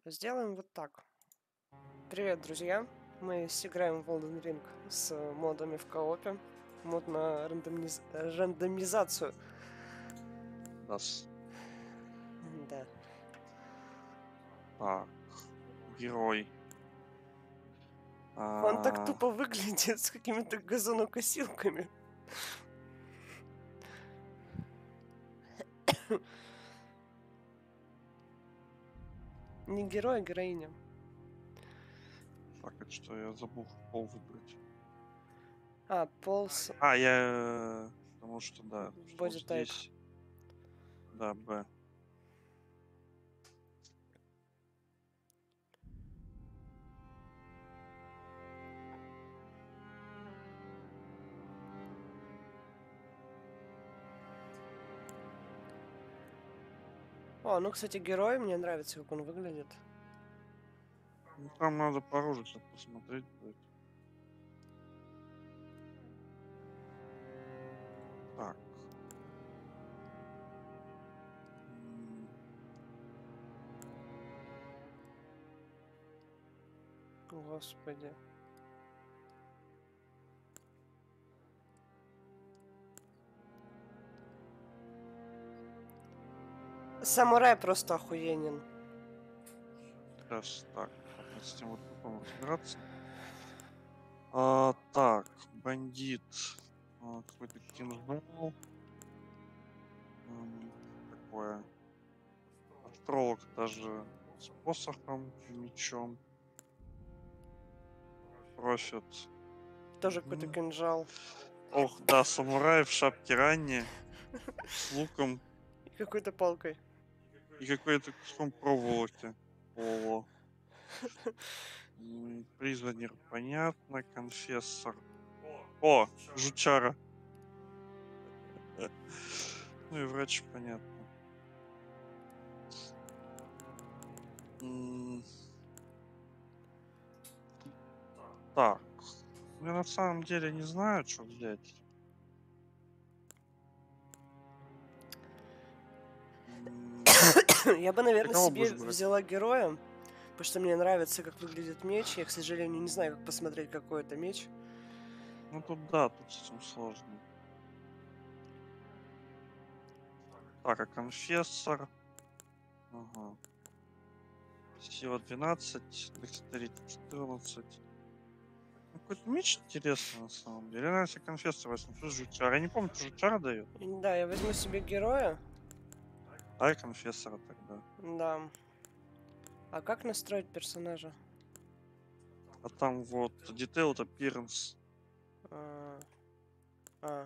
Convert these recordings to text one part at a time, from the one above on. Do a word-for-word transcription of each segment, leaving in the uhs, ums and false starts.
Сделаем вот так. Привет, друзья! Мы сыграем в Elden Ring с модами в коопе. Мод на рандомиз... рандомизацию. Нас. Да. Так. Герой. Он так А, тупо выглядит с какими-то газонокосилками. Не герой, а героиня. Так, это что, я забыл пол выбрать. А, пол с А, я... э, Потому что, да, что вот body type. здесь... Да, Б. О, ну, кстати, герой, мне нравится, как он выглядит. Ну, там надо по оружию посмотреть будет. Так. М, Господи. Самурай просто охуенен. Сейчас, так. Надо с этим вот потом разбираться. А, так, бандит. А, какой-то кинжал. М, Такое. Астролог даже с посохом, мечом. Профит. Тоже какой-то Мгм. кинжал. Ох, да, самурай в шапке ранее, с луком И какой-то палкой. и какой-то куском проволоки. О, м, призванер, понятно, конфессор. О, жучара. Ну и врач, понятно. М, Так, ну я на самом деле не знаю, что взять. М, Я бы, Ты наверное, кого себе будешь брать? взяла героя, потому что мне нравится, как выглядит меч. Я, к сожалению, не знаю, как посмотреть, какой это меч. Ну тут да, тут с этим сложно. Так, а конфессор? Ага. Сила двенадцать, декстерити четырнадцать. Ну, какой-то меч интересный на самом деле. Я, наверное, себе конфессор возьму. Плюс жучара. Я не помню, что жучара дает. Да, я возьму себе героя. Дай конфессора тогда. Да. А как настроить персонажа? А там вот Detailed Appearance. А, а.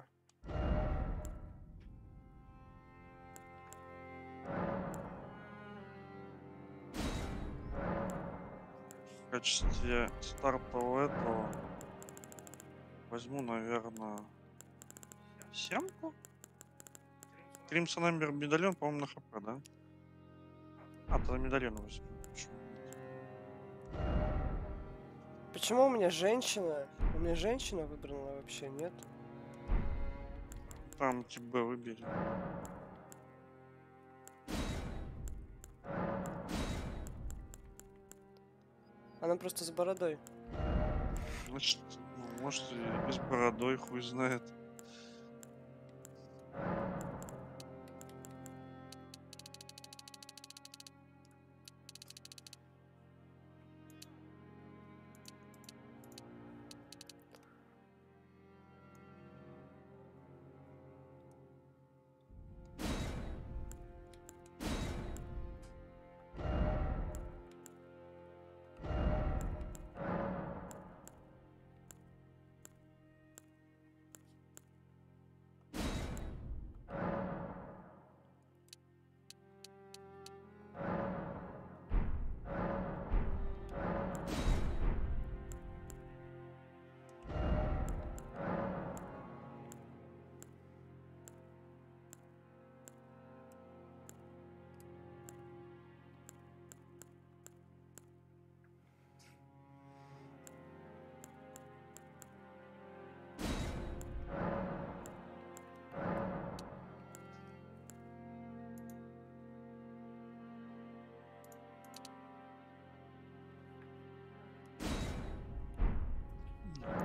В качестве стартового этого возьму, наверное, семку. Crimson Ember медальон, по-моему, на хп, да? А, тогда медальон возьму. Почему нет? Почему у меня женщина? У меня женщина выбрана вообще, нет? Там тебя выбери. Она просто с бородой. Значит, ну, может, и с бородой, хуй знает.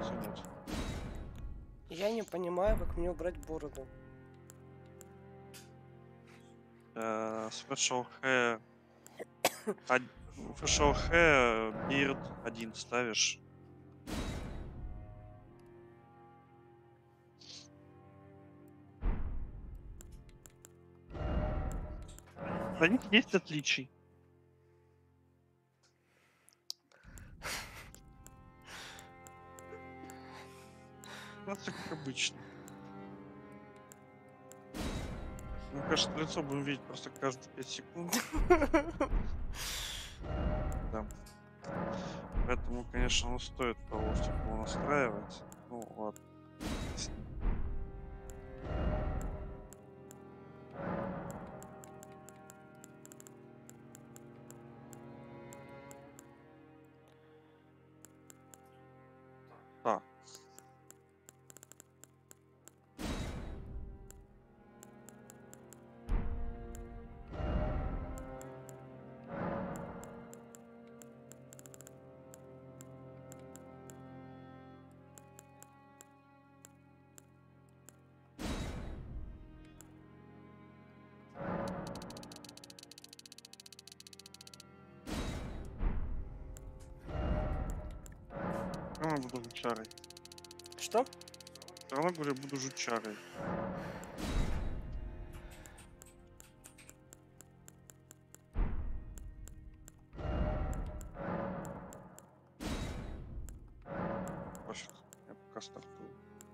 что нет. Я не понимаю, как мне убрать бороду. Э, Special Hair. од- Facial Hair, Beard один ставишь. На них есть отличий. Ну, это как обычно. Мне кажется, лицо будем видеть просто каждые пять секунд. Да. Поэтому, конечно, он стоит того, чтобы его настраивать. Ну, ладно. С ним. Так. Все равно буду жучарой. Что? Все равно, говорю, буду жучарой. Пофиг. Я пока стартую.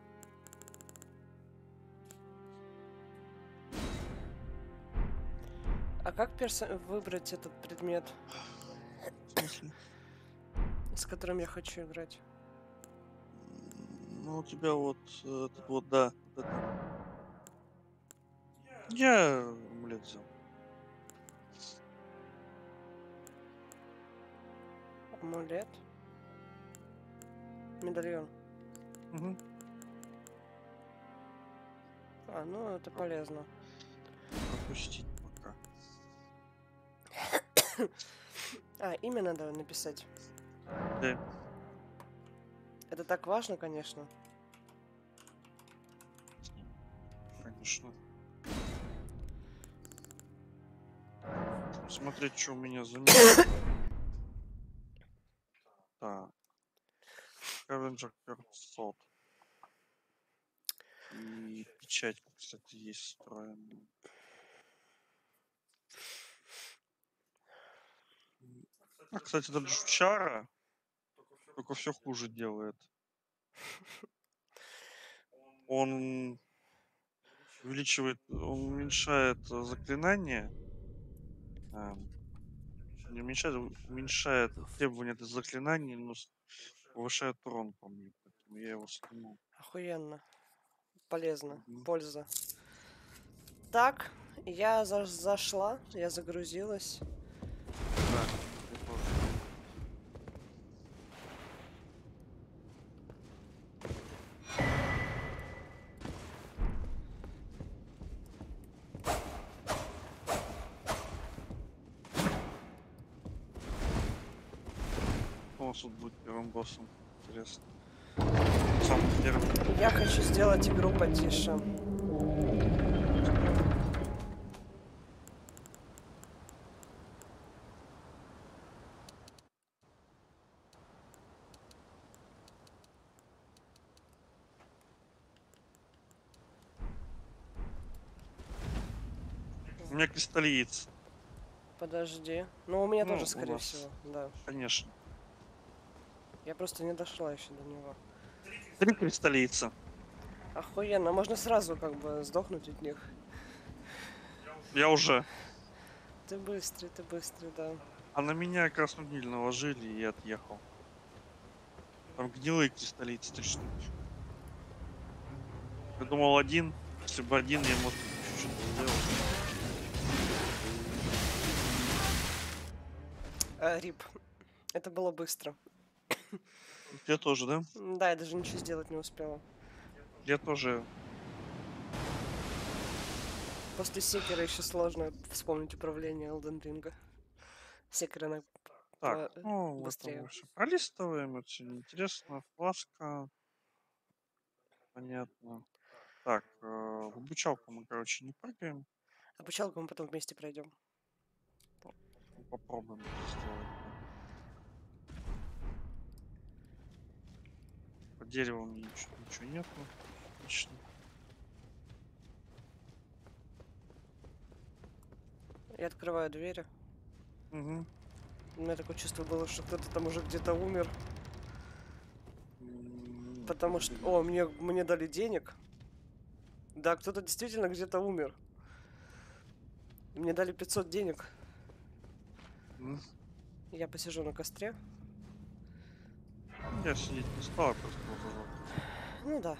А как персо- выбрать этот предмет, В смысле? с которым я хочу играть? М, Ну, у тебя вот э, этот вот, да. Вот это. Я амулет взял. Амулет? Медальон. Угу. А, ну это полезно. Пропустить пока. А, имя надо написать. Да. Это так важно, конечно. Конечно. Смотреть, что у меня за мир. Так. Scavenger пятьсот. И печать, кстати, есть встроенная. А, кстати, этот жучара только все хуже делает. Он увеличивает, он уменьшает э, заклинание. эм, Не уменьшает, а уменьшает требования для заклинаний, но с- повышает урон по мне. Поэтому я его сниму. Охуенно. Полезно. Мгм. Польза. Так, я за- зашла, я загрузилась. Да, я тоже. Кто у нас тут будет первым боссом? Интересно. Самым первым. Я хочу сделать игру потише. У меня кристаллиец. Подожди. Ну, у меня Ну, тоже, у скорее нас. всего, да. Конечно. Я просто не дошла еще до него. Три кристаллица. Охуенно, можно сразу как бы сдохнуть от них. Я уже. Ты быстрый, ты быстрый, да. А на меня красную гниль наложили и отъехал. Там гнилые кристаллицы, три штуки. Я думал один. Если бы один, я, может, чуть-чуть сделал. А, рип. Это было быстро. Я тоже, да? М, Да, я даже ничего сделать не успела. Я тоже. После секера еще сложно вспомнить управление Elden Ring. Секера на Так, по- ну, это мы быстрее. все пролистываем. Это все неинтересно. Флажка. Понятно. Так, э, в обучалку мы, короче, не прыгаем. Обучалку мы потом вместе пройдем. Ну, попробуем это сделать. Да. По дереву мне ничего, ничего нету. Отлично. Я открываю двери. Угу. У меня такое чувство было, что кто-то там уже где-то умер. М, Потому что... О, мне, мне дали денег. Да, кто-то действительно где-то умер. Мне дали пятьсот денег. м. Я посижу на костре. Я сидеть не стал, я просто его зажег. Ну да.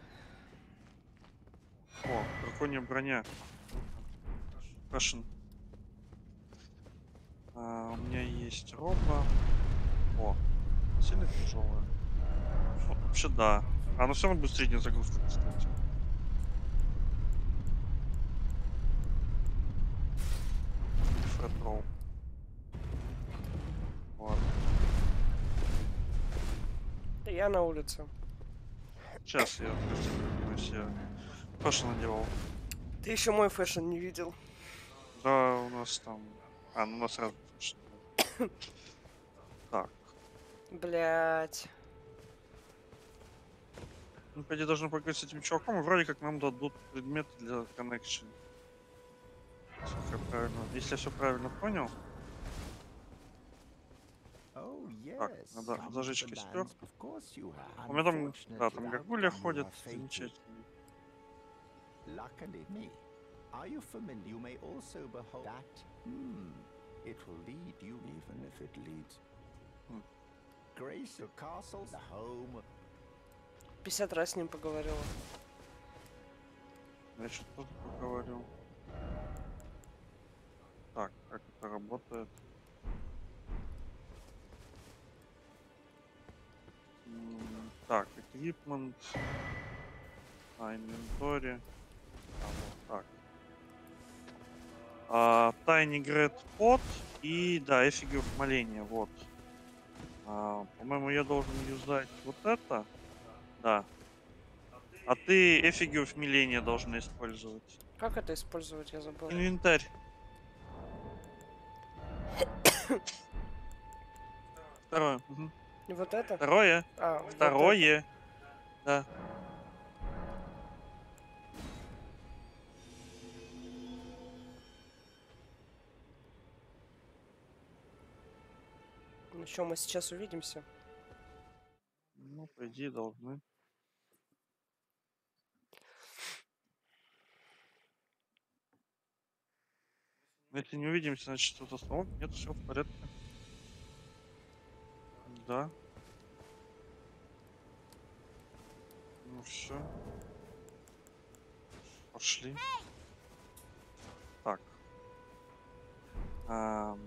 О, драконья броня. Фэшн. А, у меня есть роба. О, сильно тяжелая. Ну, вообще да. А, ну все равно быстрее не загрузка, кстати. Фэт роу. Ладно. Да я на улице. Сейчас я вернусь, я фэшн надевал. Ты еще мой фэшн не видел. Да, у нас там... А, ну у нас сразу фэшн. Так. Блять. Ну, по идее, должны поговорить с этим чуваком, и вроде как нам дадут предметы для connection. Если я правильно, если я все правильно понял. Oh, Так, yes. надо Come to зажечь the костер. lands, of course you have. У меня там, да, там Unfortunately, горгулья outcome you ходит, are fated. замечательно. Luckily me. Are you familiar? You may also behold that. Hmm. It will lead you, even if it leads. Hmm. Grace, your castle, the home. пятьдесят раз с ним поговорила. Я что-то тоже поговорил. Так, как это работает? М, Так, equipment. А, инвентарь. А, вот так. А, Tiny Great Pot и, да, Effigy моления, вот. А, по-моему, я должен юзать вот это. Да. А ты Effigy моления должна использовать. Как это использовать, я забыл. Инвентарь. Второе. Мгм. И вот это? Второе. А, вот это. Второе. Да. Ну что, мы сейчас увидимся. Ну, по идее, должны. Но если не увидимся, значит, что-то снова. Нет, все в порядке. Да. Ну все. Пошли. Так. Ам,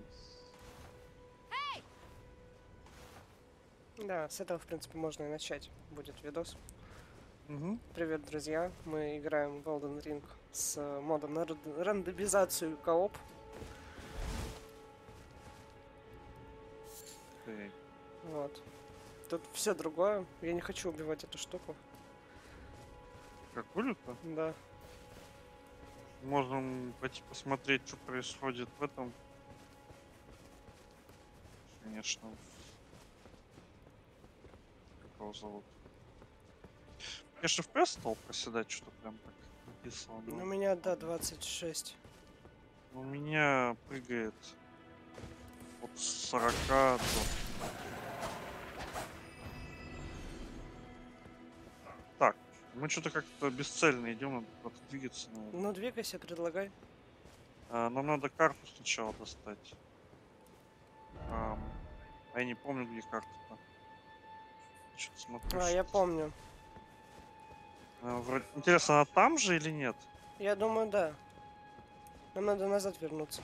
Да, с этого, в принципе, можно и начать. Будет видос. мгм. Привет, друзья. Мы играем в Elden Ring с э, модом на ранд- рандомизацию кооп. Ты- Вот. Тут все другое. Я не хочу убивать эту штуку. Как будет-то? Да. Можем пойти посмотреть, что происходит в этом. Конечно. Как его зовут? Конечно, эф пи эс стал проседать, что прям так написано. Ну, но у меня, да, двадцать шесть. У меня прыгает от сорока до... Так, мы что-то как-то бесцельно идем, надо куда-то двигаться, наверное. Ну, двигайся, предлагай. А, нам надо карту сначала достать. Ам, а я не помню, где карта-то. Что-то смотрю. А, я щас. помню. А, вроде... Интересно, она там же или нет? Я думаю, да. Нам надо назад вернуться.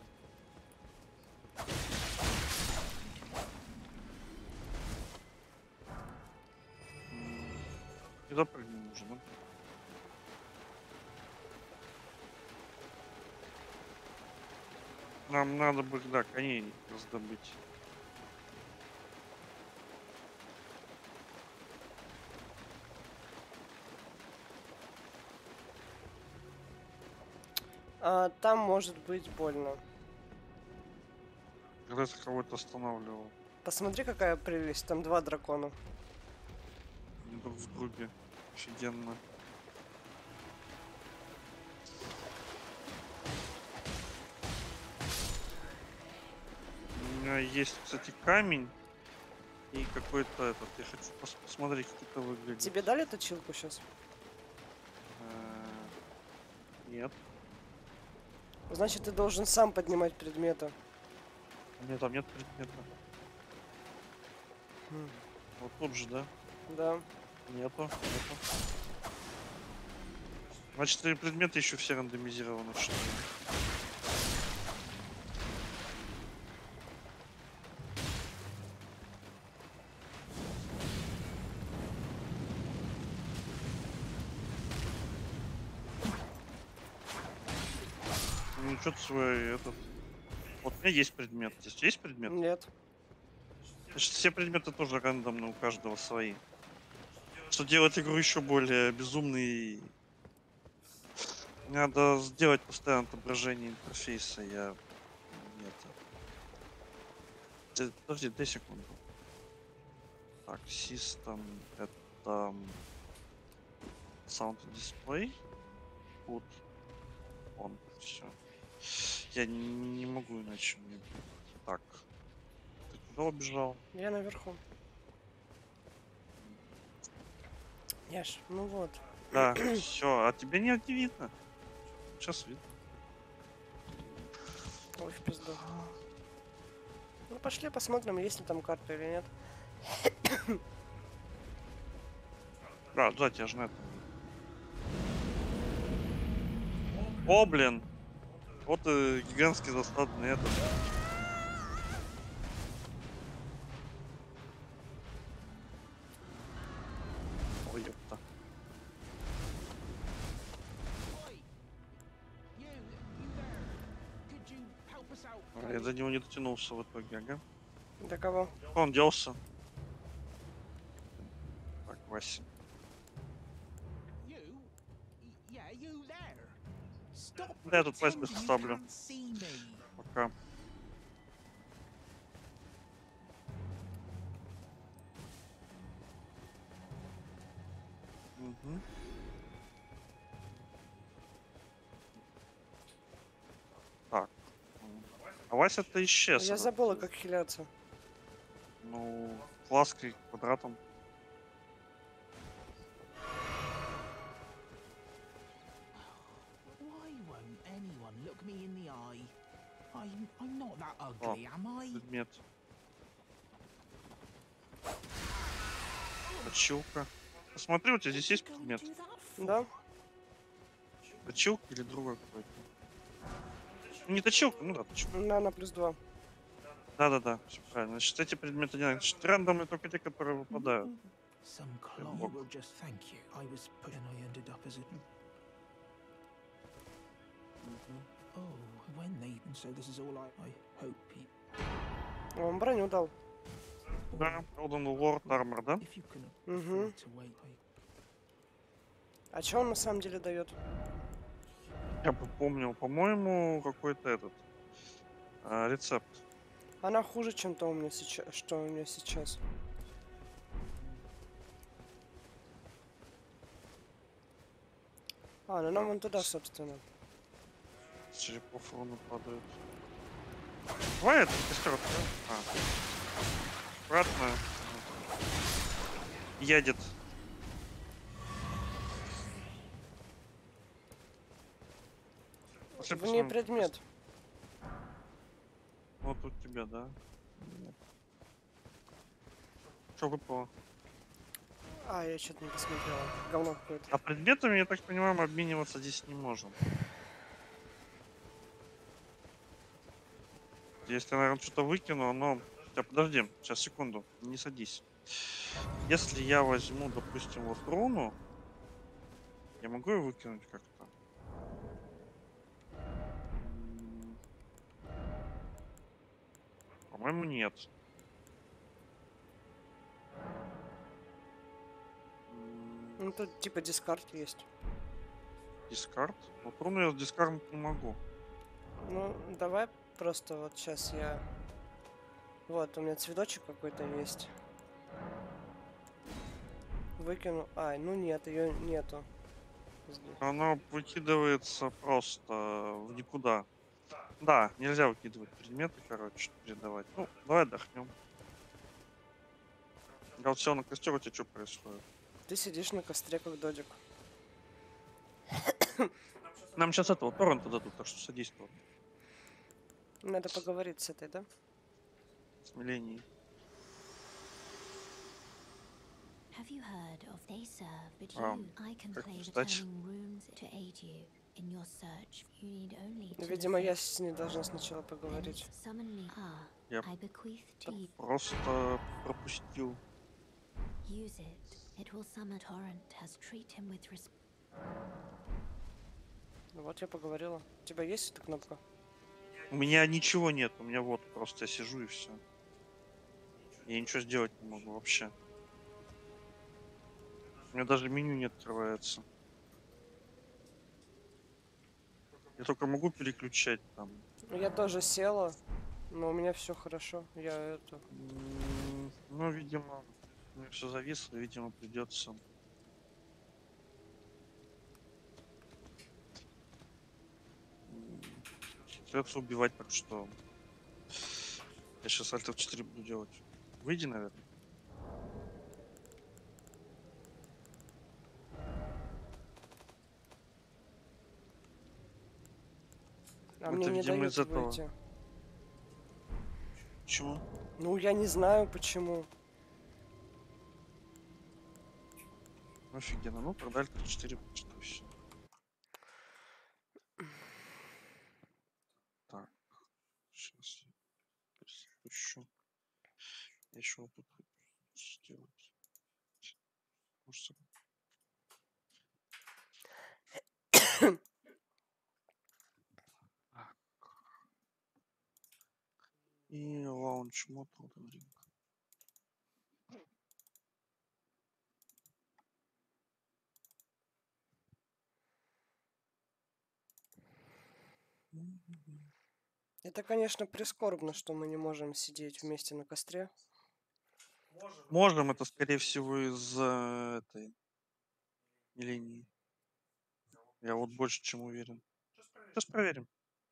М, И запрыгнем уже, да? Нам надо бы, да, коней раздобыть. А, там может быть больно. Когда ты кого-то останавливал. Посмотри, какая прелесть. Там два дракона. Они друг в друге. Офигенно. У меня есть, кстати, камень. И какой-то этот. Я хочу пос- посмотреть, как это выглядит. Тебе дали точилку сейчас? Э, Нет. Значит, ты должен сам поднимать предметы. Нет, там нет предмета. М, Вот тут же, да? Да. Нету. Нету. Значит, твои предметы еще все рандомизированы. Что ли? Ну, что-то свой этот. Вот у меня есть предмет. Здесь есть предмет? Нет. Значит, все предметы тоже рандомные, у каждого свои. Что делать игру еще более безумной. Надо сделать постоянное отображение интерфейса. Я нет. Т- Подожди, дай секунду. Так, System это м, Sound Display. Вот он. Все. Я не, не могу иначе. Мне... Так. Ты куда убежал? Я наверху. Яш, ну вот. Да, все. А тебе не, не видно? Сейчас видно. Ой, в пизду. Ну пошли посмотрим, есть ли там карта или нет. Да, да, тебя же на этом. О, блин! Вот и гигантский засадный этот. Ой, ёпта. Oi! You, you there? Could you help us out, А, я please? до него не дотянулся в итоге, ага. До кого? Куда он делся? Так, Вася. You? Y- Yeah, you there? Stop Да, я тут pretending Вася you ставлю. can't see me. Пока. Мгм. Так. м. А Вася-то исчез. Я этот, забыла, э, как хиляться. Ну, класской квадратом. Why won't anyone look me in the eye? I'm, I'm not that ugly, am I? Предмет. Точилка. Посмотри, у тебя здесь есть What are you предмет? gonna do that for? Да? Точилка или другой какой-то? Ну, не точилка, ну да, точилка. На, на плюс два. Да-да-да, все правильно. Значит, эти предметы не надо. Значит, рандомные только те, которые выпадают. Some Yeah, clone look. will just thank you. I was put and I ended up as a... Мгм. Oh, when they... And so this is all I... I hope he... Он броню дал. Да, Golden Lord Armor, да? If you can Угу. afford to wait, I... А что он на самом деле дает? Я бы помнил, по-моему, какой-то этот а, рецепт. Она хуже, чем то у меня сейчас, что у меня сейчас. А, ну нам вон туда, собственно. С черепов руны падают. Давай это костер откроем. А. Аккуратно. Едет. Пошли В ней посмотрим. предмет. Вот тут тебя, да? Нет. Что выпало? А, я что-то не посмотрела. Говно какое-то. А предметами, я так понимаю, мы обмениваться здесь не можем. Если, наверное, что-то выкину, оно... Хотя, подожди, сейчас, секунду, не садись. Если я возьму, допустим, вот руну, я могу ее выкинуть как-то? М, По-моему, нет. М, Ну тут типа дискард есть. Дискард. Вот руну я дискарднуть не могу. Ну, давай просто вот сейчас я... Вот, у меня цветочек какой-то есть. Выкину. Ай, ну нет, ее нету. Здесь. Оно выкидывается просто в никуда. Да, нельзя выкидывать предметы, короче, передавать. Ну, давай отдохнем. Я вот сел на костер, у тебя что происходит? Ты сидишь на костре, как додик. Нам сейчас этого торрента дадут, так что садись тут. Надо поговорить с этой, да? С Миленей. Have you heard of they serve, but А, you, I can как play the встать? turning runes to aid you in your search. You need only to Видимо, я look с ней должна сначала then поговорить. summon me. Ah, Я I bequeath to you. просто пропустил. Use it. It will summon torrent. Has treat him with respect. Вот я поговорила. У тебя есть эта кнопка? У меня ничего нет, у меня вот просто я сижу и все. Я ничего сделать не могу вообще. У меня даже меню не открывается. Я только могу переключать там. Я тоже села, но у меня все хорошо. Я это... М, Ну, видимо, у меня все зависло, видимо, придется. Придется убивать, так что я сейчас Alt эф четыре буду делать. Выйди, наверное. А Это, мне не видимо, дают из этого. выйти. Почему? Ну, я не знаю, почему. Офигенно. Ну, тогда Alt эф четыре что все. Так, сейчас я перезапущу. Я еще вот тут хочу сделать. Может, так. И лаунч мод Elden Ring. Мгм. Это, конечно, прискорбно, что мы не можем сидеть вместе на костре. Можем, это скорее всего из э, этой линии. Я вот больше чем уверен. Сейчас проверим.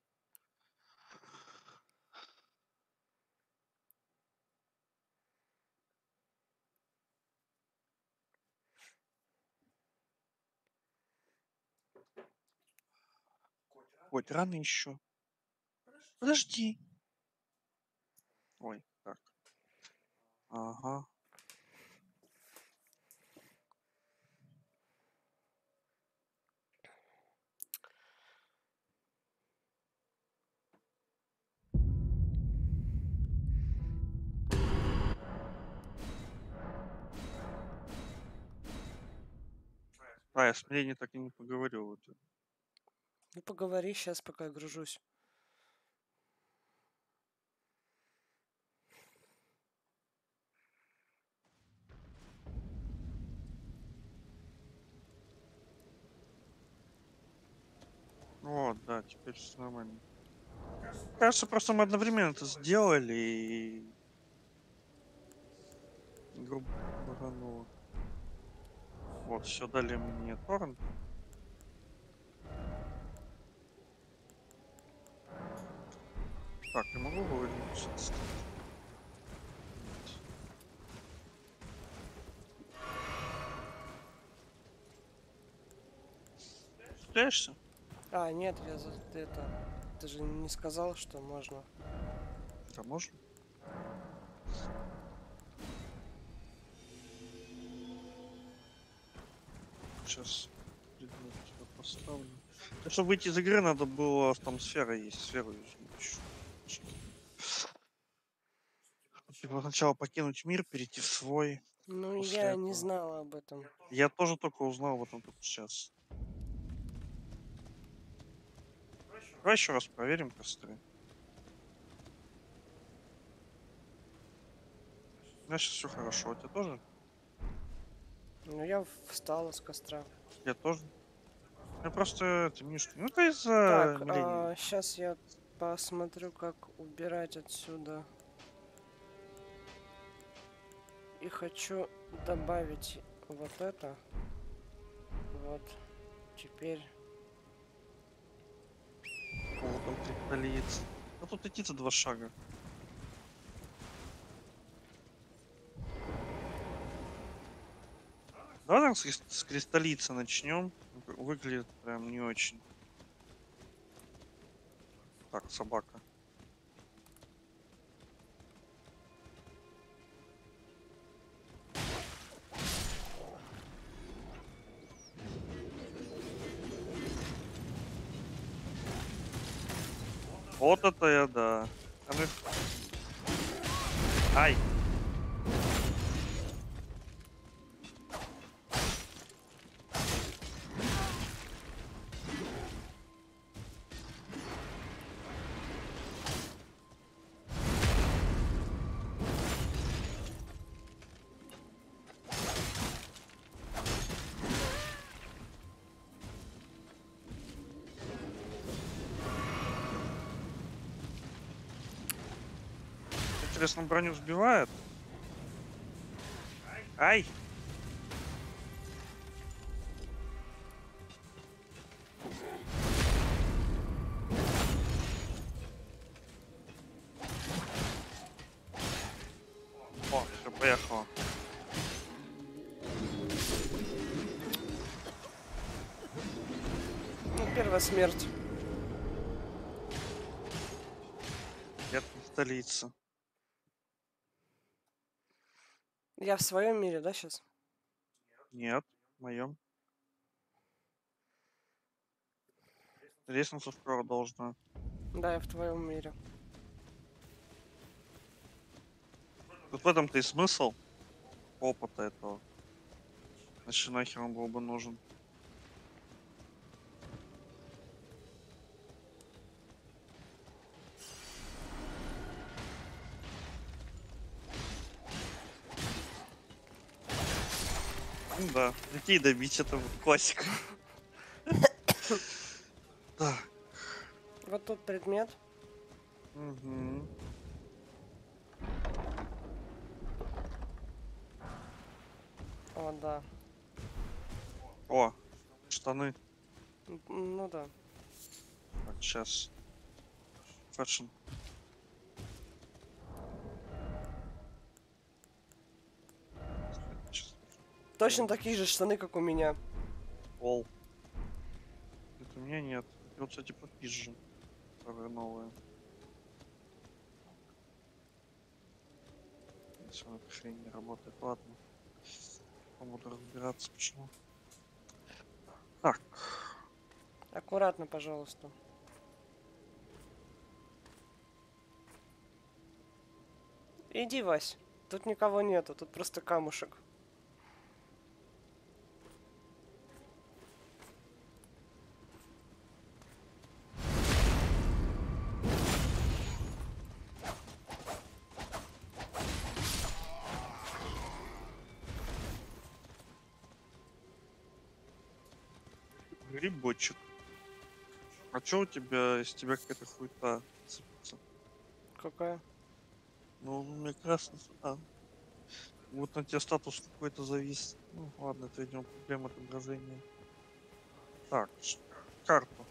Хоть рано еще. Подожди. Ой, так. Ага. А, я с Миленей так и не поговорил. Вот. Ну, поговори сейчас, пока я гружусь. Вот, да, теперь все нормально. Кажется, просто мы одновременно это сделали и грубо багануло. Вот, все дали мне торрент. Так, я могу вылиться, кстати? Нет. Стреляешься? А, нет, я за это... Ты же не сказал, что можно. Да, можно. Сейчас предмет сюда поставлю. Да, чтобы выйти из игры, надо было, там сфера есть, сферу ещё. Типа сначала покинуть мир, перейти в свой. Ну, После я не этого. знала об этом. Я тоже только узнал об этом только сейчас. Давай еще раз проверим костры. У меня сейчас все хорошо, у тебя тоже? Ну, я встала с костра. Я тоже. Я просто это не Ну это из-за Так, миллениум. сейчас я посмотрю, как убирать отсюда. И хочу добавить вот это. Вот. Теперь. Вот он кристаллится. А тут идти-то два шага. Давай там с, крис- с кристаллица начнем. Выглядит прям не очень. Так, собака. Вот это я, да. А ну... Ай! Интересно, броню сбивает? Ай! О, все, поехало. Ну, первая смерть. Я столица. Я в своем мире, да, сейчас? Нет, в моем. Лестница скоро должна. Да, я в твоем мире. Вот в этом-то и смысл опыта этого. Значит, нахер он был бы нужен. Ну да, детей добить это вот классика. Да. Вот тут предмет. Угу. О, да. О, штаны. М, Ну да. Так, сейчас. Фэшн. Сейчас. Точно такие же штаны, как у меня. Пол. Это у меня нет. И вот, кстати, попизже. Которые новые. Все, эта хрень не работает. Ладно. Буду разбираться, почему. Так. Аккуратно, пожалуйста. Иди, Вась. Тут никого нету, тут просто камушек. Грибочек. А чё у тебя, из тебя какая-то хуета сыпется? Какая? Ну, у меня красный. А. Вот на тебя статус какой-то завис. Ну, ладно, это, видимо, проблема отображения. Так, ш- карту.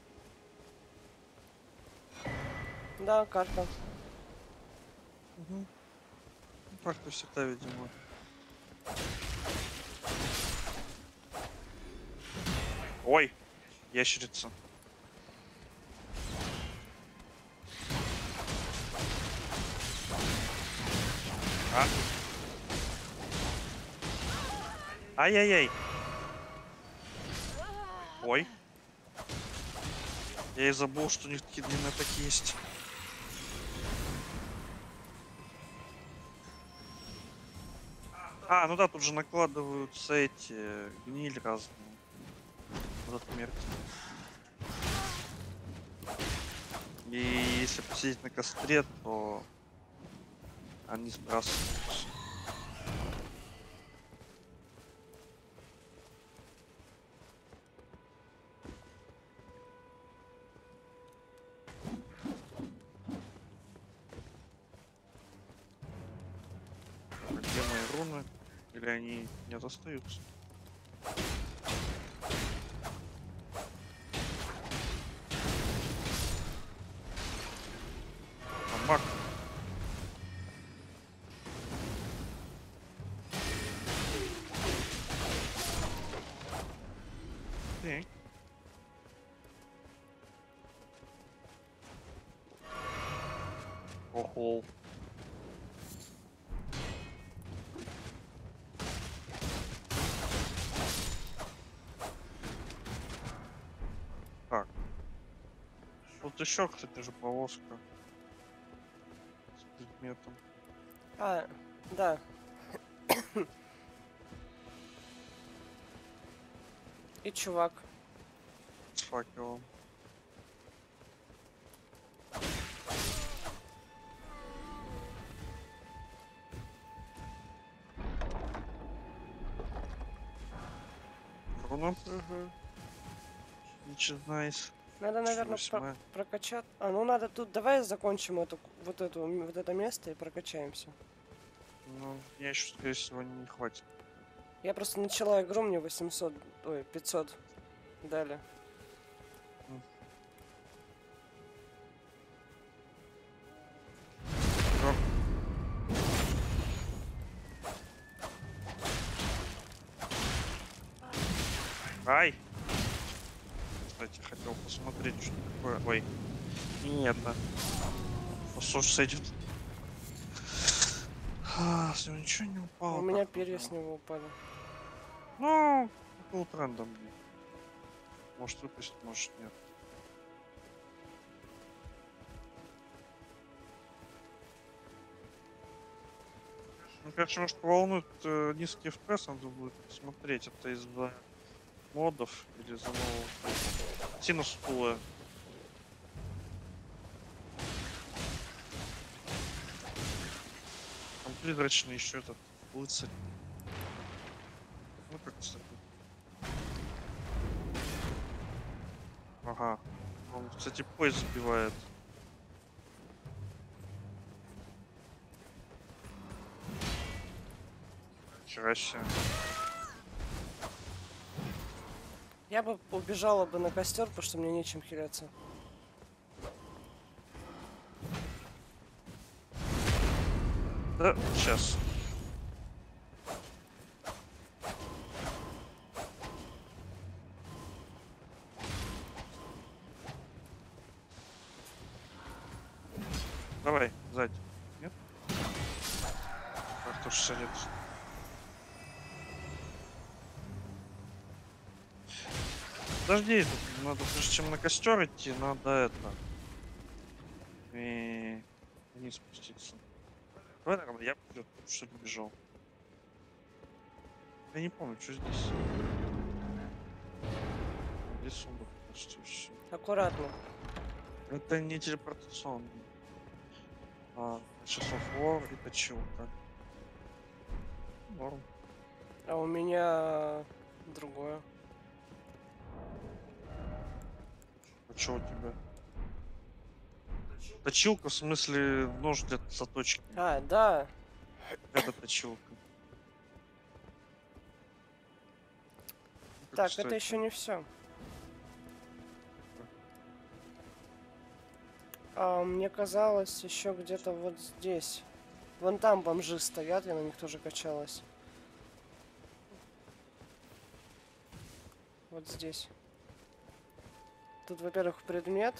Да, карта. Угу. Ну, как-то всегда, видимо. Ой, ящерица. А? Ай-яй-яй. Ой. Я и забыл, что у них такие длинные атаки есть. А, ну да, тут же накладываются эти гниль разные. Вот этот смерть. И если посидеть на костре, то они сбрасываются. руны? Или они нет остаются? А маг. Окей. Охо. Так. Тут еще, кстати же, повозка с предметом. А, да. И чувак. С факелом. Руна. Угу. Which is nice. Надо, наверное, Восьмая. прокачать. А, ну надо тут. Давай закончим эту, вот эту, м, вот это место и прокачаемся. Ну, мне еще, скорее всего, не хватит. Я просто начала игру, мне восемьсот, ой, пятьсот дали. Всё. Ай! Кстати, хотел посмотреть, что такое. Ой. Нет, да. Посож сойдет. А, с него ничего не упало. У меня так перья вот, с него упали. Ну, был трендом. Может выпустить, может нет. Ну, конечно, может волнует э, низкий эф пи эс, надо будет смотреть, это из-за модов или из-за нового синус стула. Там призрачный еще этот рыцарь. Ну как, кстати. Ага. Он, кстати, поезд сбивает. Вчера себе. Я бы убежала бы на костер, потому что мне нечем хиляться. Да, сейчас. Давай, сзади. Нет? Как то шарит. Подожди, тут надо, прежде чем на костер идти, надо это. И вниз спуститься. Давай, наверное, я вперед, что ли, бежал. Я не помню, что здесь. Рисунок почти все. Аккуратно. Это не телепортационный. А, часов вор и точилка. Норм. А у меня другое. А что у тебя? Точилка, в смысле, нож для заточки. А, да. Это точилка. Ну, Так, кстати. это еще не все. А, мне казалось, еще где-то вот здесь. Вон там бомжи стоят, я на них тоже качалась. Вот здесь. Тут, во-первых, предмет.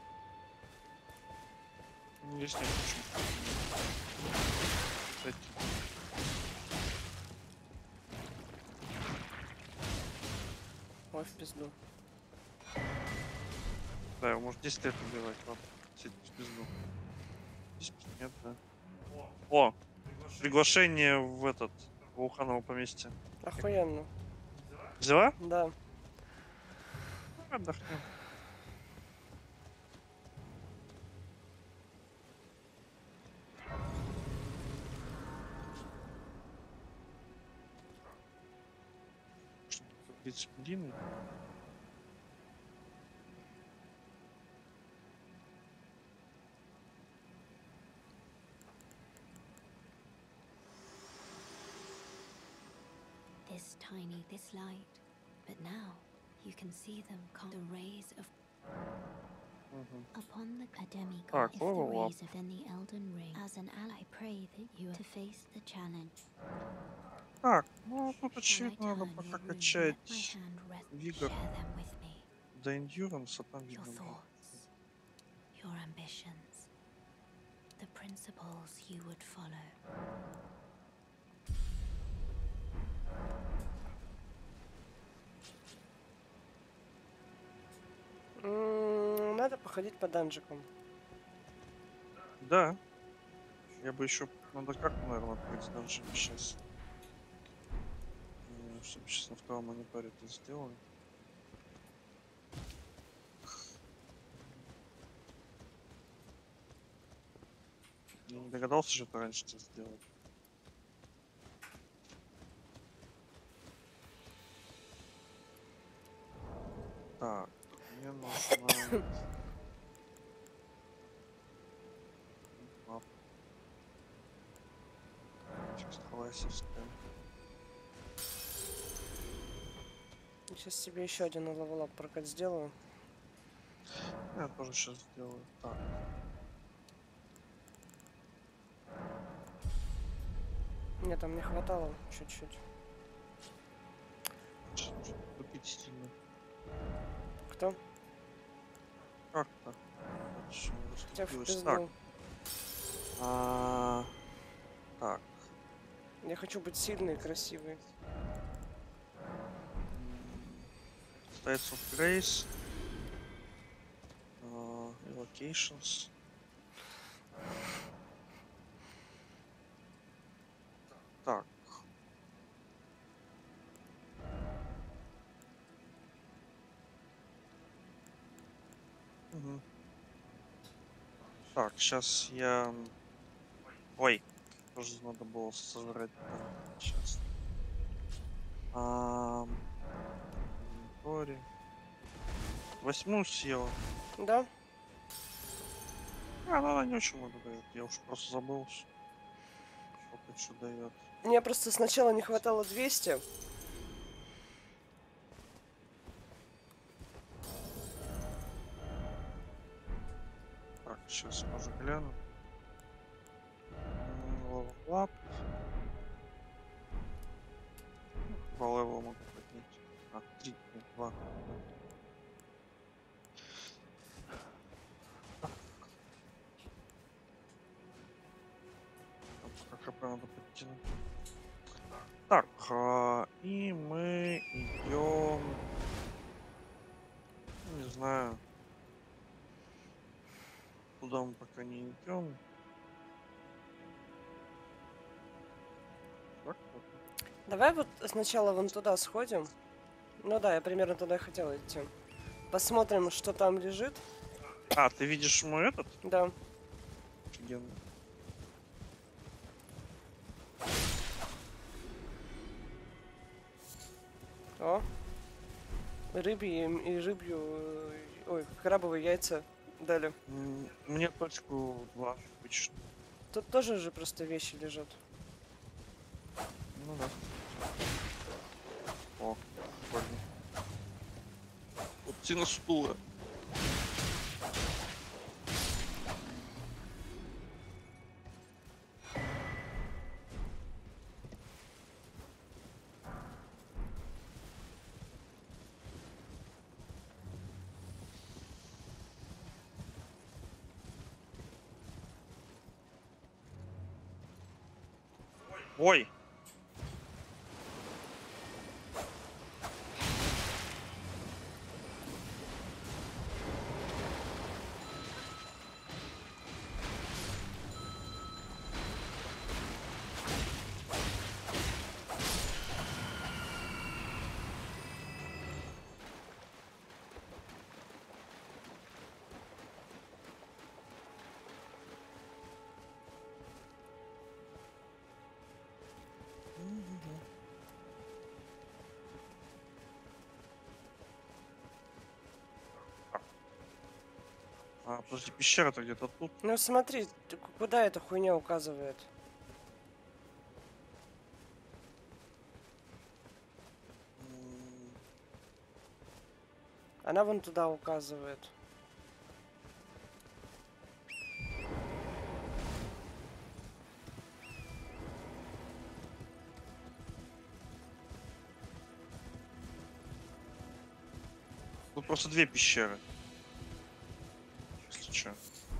Здесь нет ничего. Кстати. Ой, в пизду. Да, его может десять лет убивать. Ладно, сидеть в пизду. Здесь нет, да. О! Приглашение в этот, в Уханово поместье. Охуенно. Взяла? Да. Отдохнем. Что-то длинный. this tiny, this light. But now you can see them come the rays of Мгм. upon the academic. Так, If the level up. rays of then the Elden Ring. As an ally, pray that you are to face the challenge. Так, ну тут Shall I очевидно надо turn пока your runes? Let my качать hand rest. вигор Share them with me. до эндюранса, там Your видно будет. thoughts, your ambitions, the principles you would follow. М, Надо походить по данжикам. Да. Я бы еще надо карту, наверное, открыть с данжами сейчас. Чтобы сейчас на втором мониторе это сделали. Я не догадался, что это раньше это сделать. Так, мне нужно... Мап. Сейчас классическая. Сейчас себе еще один левелап прокат сделаю. Я тоже сейчас сделаю. Так. Мне там не хватало чуть-чуть. Что-то купить сильно. Кто? Как-то. Тебя в Так. пизду. А, так. Я хочу быть сильной и красивой. States of Grace. Uh, Evocations. Так. Угу. Так, сейчас я... Ой, тоже надо было сожрать. Сейчас. А... Восьмую съел. Да? А, ну она не очень много дает. Я уж просто забыл, сколько еще дает. Мне просто сначала не хватало двести. Так, сейчас тоже гляну. Лап. Два левела могу поднять. А, три, нет, два. Как хп надо подтянуть. Так, а, и мы идем. Не знаю. Куда мы пока не идем. Так, вот. Давай вот сначала вон туда сходим. Ну да, я примерно туда и хотела идти. Посмотрим, что там лежит. А, ты видишь мой этот? Да. Офигенно. О. Рыбьи и рыбью... э, Ой, крабовые яйца дали. М, Мне пачку два обычно. Тут тоже же просто вещи лежат. Ну да. О, прикольно. Вот тина стула. Ой! А, подожди, пещера-то где-то тут. Ну смотри, ты к- куда эта хуйня указывает? Она вон туда указывает. Тут просто две пещеры. Если что.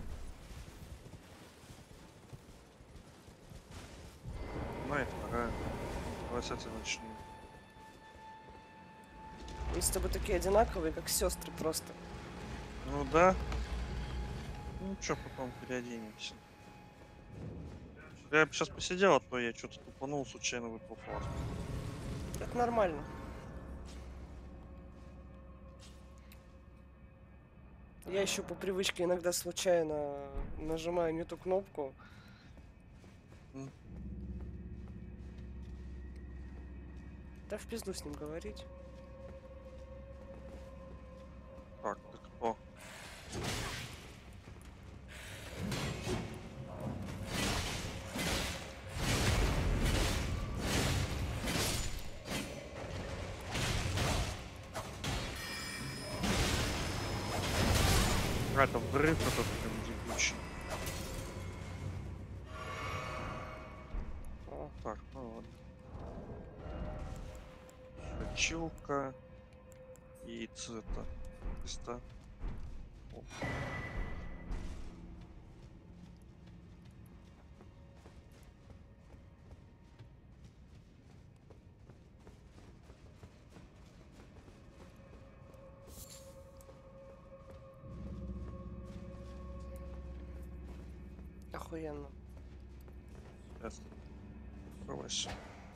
Одна и вторая. Давай с этой начнем. Мы с тобой такие одинаковые, как сестры просто. Ну да. Ну что, потом переоденемся. Я бы сейчас посидел, а то я что-то тупанул, случайно выпал флаг. Это нормально. Я еще по привычке иногда случайно нажимаю не ту кнопку. М. Да в пизду с ним говорить. Так, ты кто? А, это взрыв этот прям ебучий. О, Так, ну ладно. Точилка. И цвета. Листа. О. охуенно. Сейчас. Открывайся.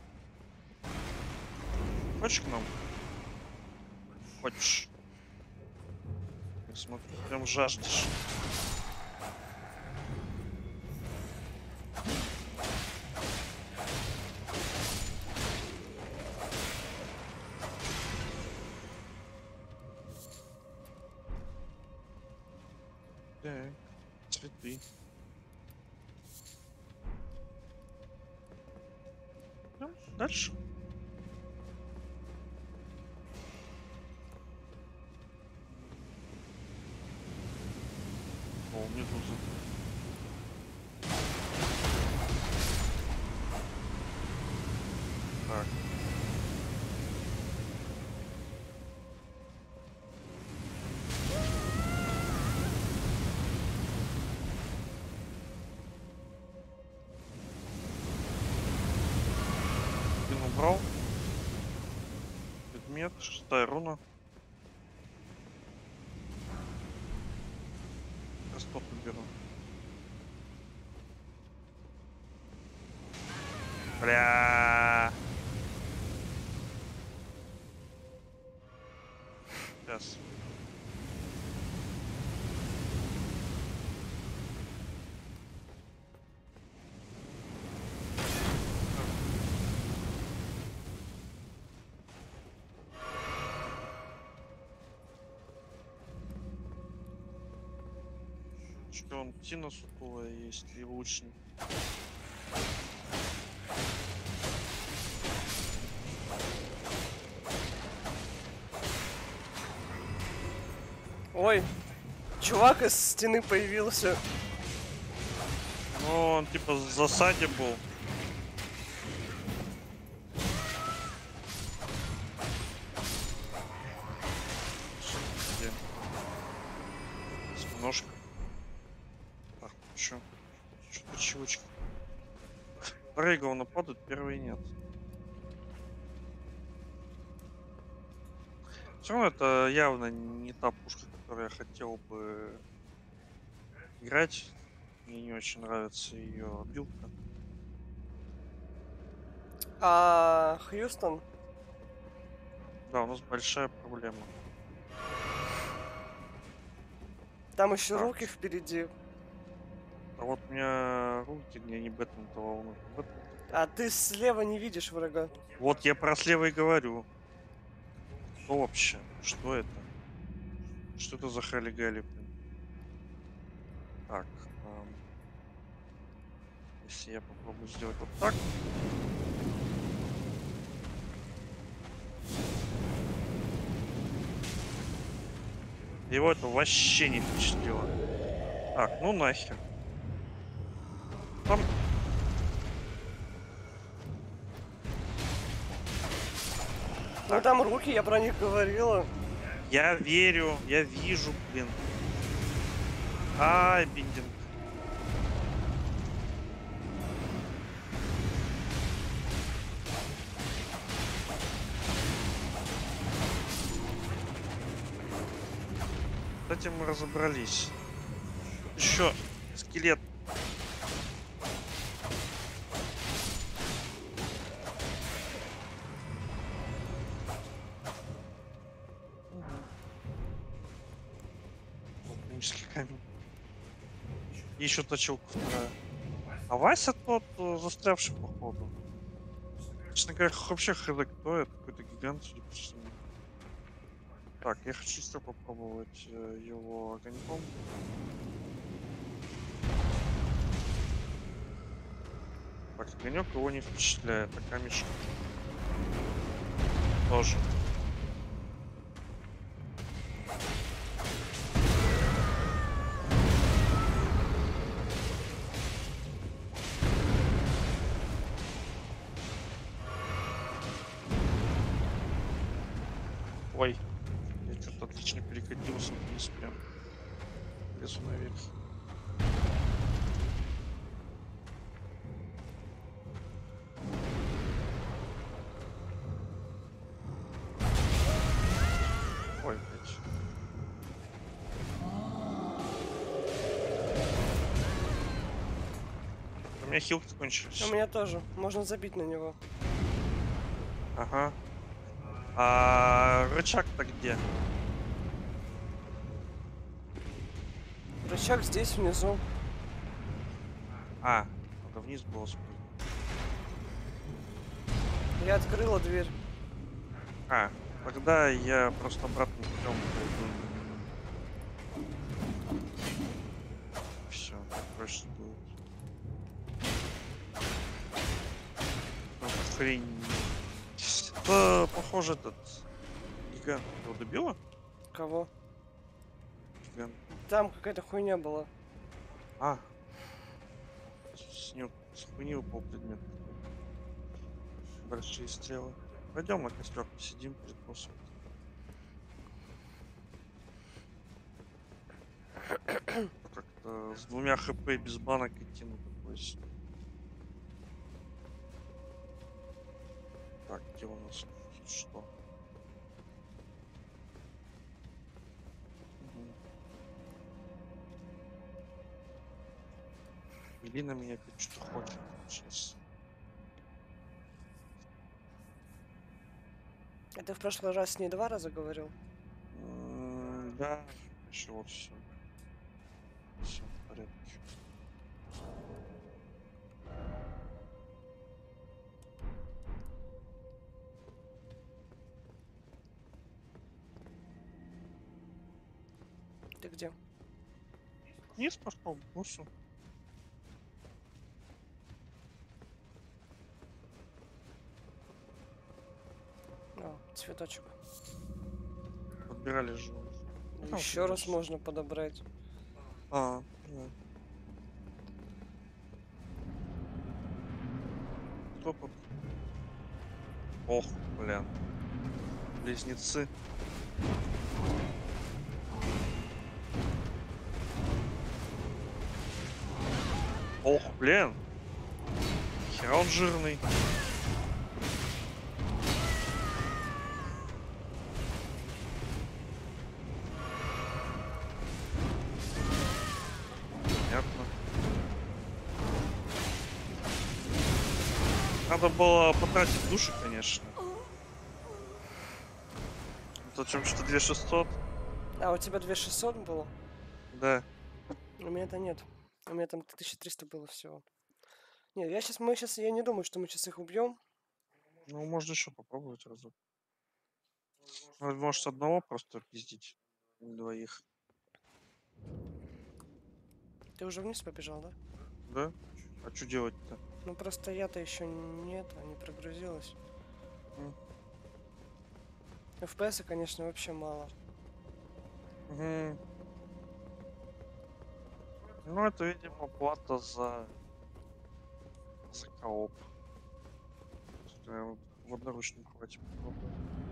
Хочешь к нам? Хочешь? Я смотрю, прям жаждешь. Так, цветы. Ну, дальше. О, медуза. Так. Один убрал. Предмет, шестая руна. Ростов уберу. Бля. Сейчас. Что он Тина сутулая есть и лучник. Ой, чувак из стены появился. Ну, он типа в засаде был. Где? Ножка. Так, чё? Что-то чевочки. Вторые говно падают, первые нет. Все равно это явно не та пушка, которую я хотел бы играть. Мне не очень нравится ее билка. А Хьюстон? Да, у нас большая проблема. Там еще Так. руки впереди. А вот у меня руки, мне не бэтмен-то волнует. Бэтмен. А ты слева не видишь врага. Вот я про слева и говорю. Что вообще? Что это? Что это за хали-гали, блин? Так. эм, Если я попробую сделать вот так. Его это вообще не впечатлило. Так, ну нахер. Там... Ну там руки, я про них говорила. Я верю, я вижу, блин. Ай, биндинг. С этим мы разобрались. Еще скелет. Вулканический камень. И еще точилка вторая. А Вася тот э, застрявший, походу. Честно говоря, вообще хз кто это? Какой-то гигант, судя по всему. Так, я хочу еще попробовать э, его огоньком. Так, огонек его не впечатляет, а камешек тоже. Ой, я что-то отлично перекатился вниз прям. Лезу наверх. Ой, блядь. У меня хилки кончились. У меня тоже. Можно забить на него. Ага. А рычаг-то где? Рычаг здесь внизу. А, надо вниз было спрыгнуть. Я открыла дверь. А, тогда я просто обратным путем пойду. Все, проще будет. Ну, хрень. Да, похоже, этот гигант его добила? Кого? Гигант. Там какая-то хуйня была. А. С него с хуйни упал предмет. Большие стрелы. Пойдем на костер посидим перед боссом. Как-то с двумя хп без банок идти на такой. Так, где у нас тут что? Угу. Или на меня опять что-то хочет сейчас. А ты в прошлый раз с ней два раза говорил? М, Да, еще вот все. Все в порядке. Ты где? Вниз пошел к боссу. О, цветочек. Подбирали же. Ну, Еще раз хорошо. можно подобрать. А, да. Кто тут? Ох, блин. Близнецы. Ох, блин. Хера он жирный. Понятно. Надо было потратить души, конечно. Зачем что две шестьсот? А, у тебя две шестьсот было? Да. У меня-то нет. У меня там тысяча триста было всего. Нет, я сейчас, мы сейчас, я не думаю, что мы сейчас их убьем. Ну, можно еще попробовать разок. Ну, может, одного просто пиздить. Не двоих. Ты уже вниз побежал, да? Да? А что делать-то? Ну просто я-то еще нет, а не прогрузилась. М. эф пи эс, конечно, вообще мало. Мгм. Ну, это, видимо, плата за, за кооп. Что я вот в одноручном хватит попробую.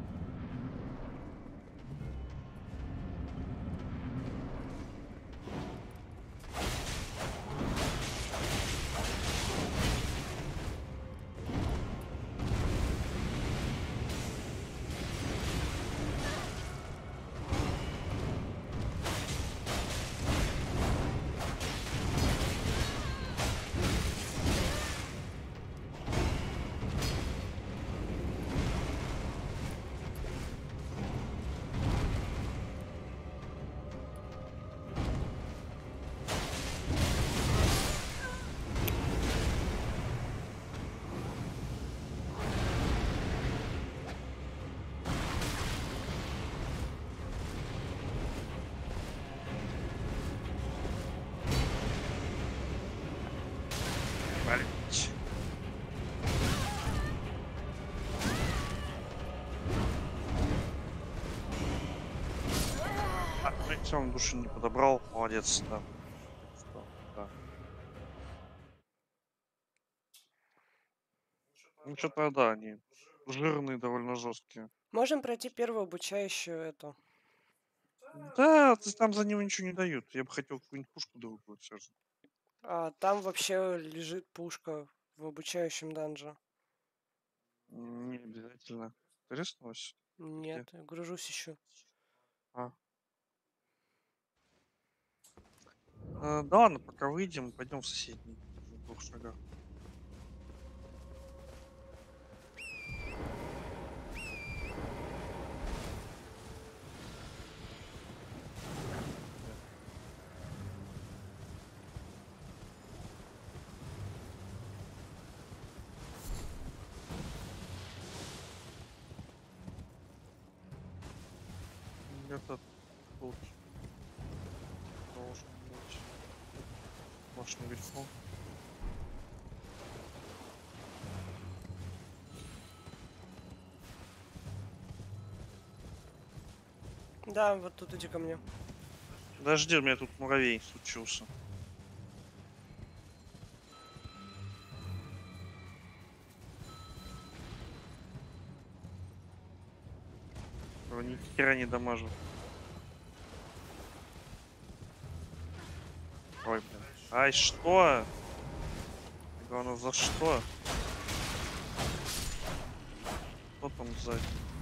Блять. А, ну и он душу не подобрал. Молодец, да. Так что, да. Ну, что-то, да, они жирные, довольно жесткие. Можем пройти первую обучающую эту. Да, ты там за него ничего не дают. Я бы хотел какую-нибудь пушку другую все же. А там вообще лежит пушка в обучающем данже. Не обязательно. Ты риснулась? Где? Нет, я гружусь еще. А. Э, да ладно, пока выйдем, пойдем в соседний. В двух шагах. Где-то тут должен быть. Может, наверху. Да, вот тут иди ко мне. Подожди, у меня тут муравей случился. Его ни хера не дамажу. Ой, блин. Ай, что? Главное, за что? Кто там сзади?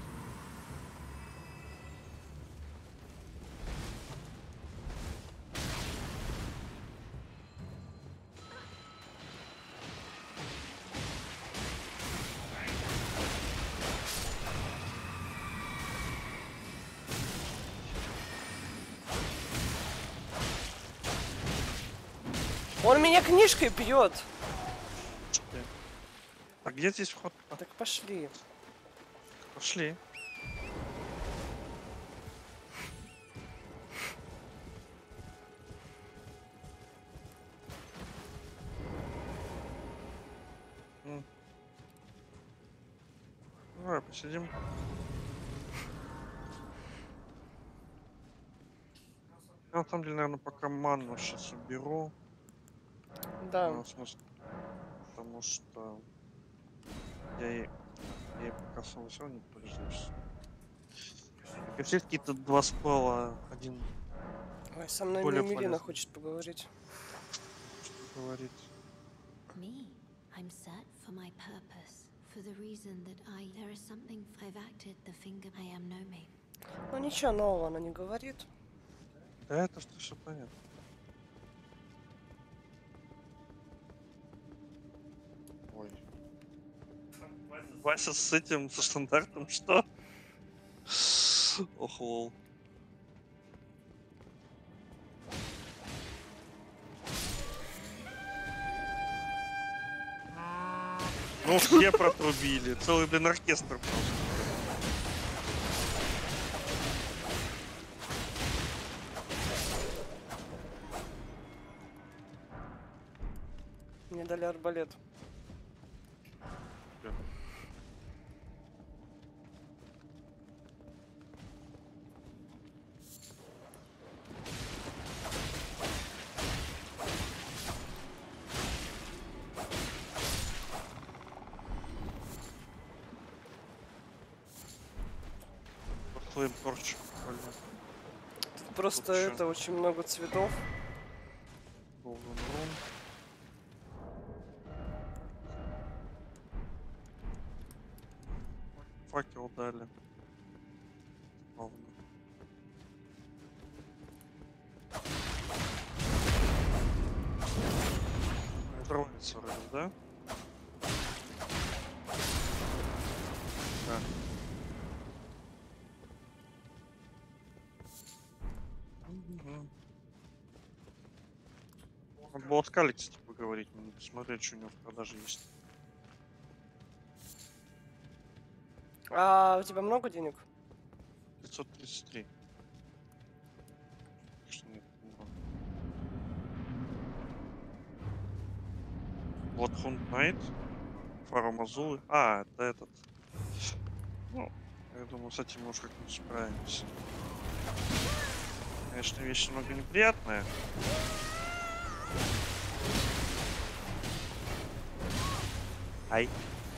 Он меня книжкой бьет. А где здесь вход? Так пошли. Пошли. М. Давай посидим. Я на самом деле, наверное, пока манну сейчас уберу. Да. Ну, в смысле, потому что я ей, я ей пока особо всего не пользуюсь. Так, все какие-то два спела, один Ой, со мной более Мимилина полезный. хочет поговорить. Что говорит? Me? I'm set for my purpose. For the reason that I... There is something I've acted the finger I am no me. Ну ничего нового она не говорит. Да это что все понятно. Ой. Вася с этим, со стандартом, что? Ох, лол. Ну, все протрубили. Целый, блин, оркестр просто. Мне дали арбалет. Чё? Flame Torch. Прикольно. Тут просто Тут ещё это очень много цветов. Golden Rune. Факел дали. Славно. Нравится вроде, да? Да. Мгм. Надо было с Кали, кстати, поговорить, надо посмотреть, что у него в продаже есть. А у тебя много денег? пятьсот тридцать три. Конечно, нет, много. Bloodhound Knight. Фара Мазулы. А, это этот. Ну, я думаю, с этим мы уж как-нибудь справимся. Конечно, вещь немного неприятная. Ай.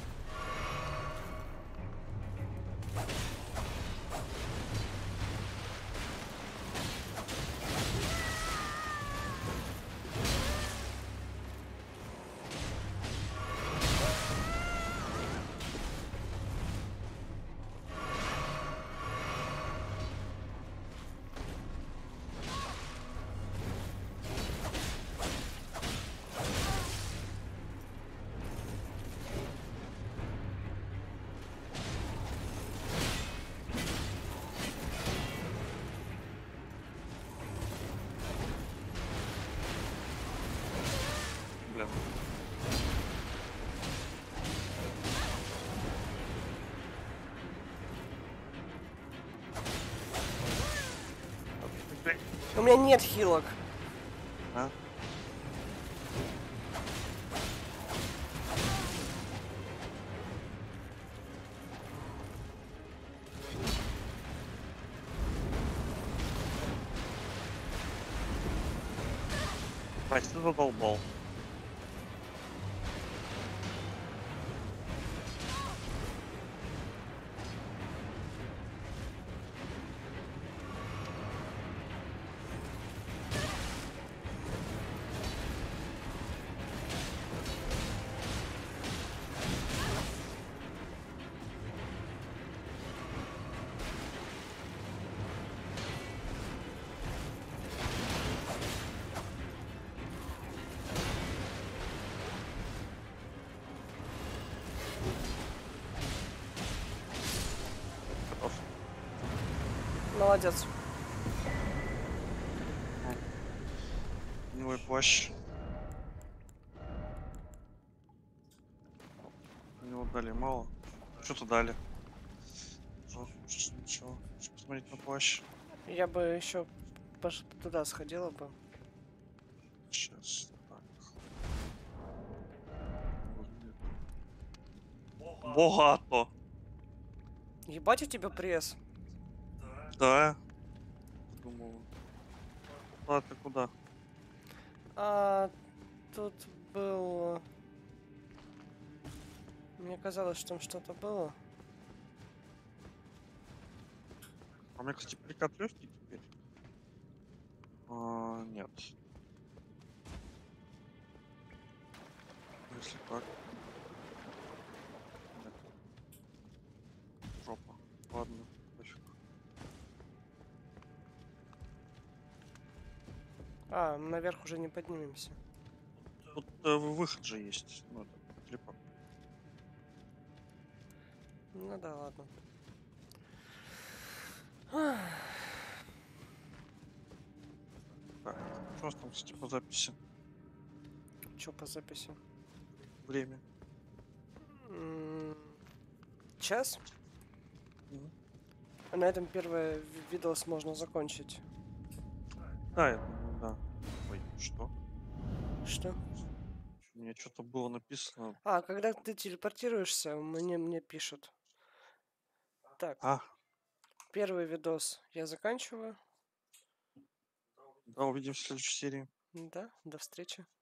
Блин. У меня нет хилок. А? Вась, ты задолбал. Готов. Молодец. Гнилой плащ. У него дали мало. Что-то дали. Что, что- ничего. Хочу посмотреть на плащ. Я бы еще туда сходила бы. Сейчас. Так. Выглядит. Богато. Ебать у тебя пресс. Да. Думал. А ты куда? А тут был... Мне казалось, что там что-то было. А у меня, кстати, прикат легкий теперь. А, нет. Если так. Нет. Жопа. Ладно, пофиг. А, наверх уже не поднимемся. Тут э, выход же есть. Ну, это телепорт. Ну да, ладно. Так. Что у нас там, кстати, по записи? Че по записи? Время. М, Час? Мгм. На этом первый ви- видос можно закончить. Да, я думаю, да. Ой, что? Что? У меня что-то было написано. А, когда ты телепортируешься, мне, мне пишут. Так, А, первый видос я заканчиваю. да, увидимся в следующей серии. Да, до встречи.